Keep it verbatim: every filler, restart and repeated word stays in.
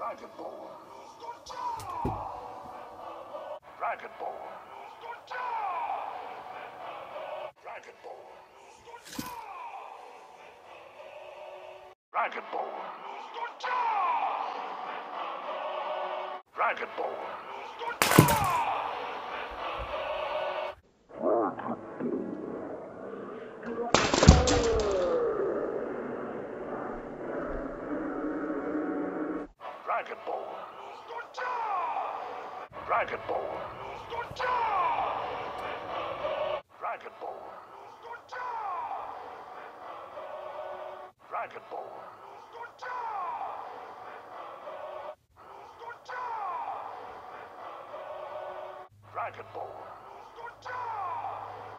Dragon Ball. Dragon Ball. Dragon Ball. Dragon Ball. Dragon Ball. Dragon Ball. Dragon Ball. Dragon Ball. Dragon Ball. Dragon Ball.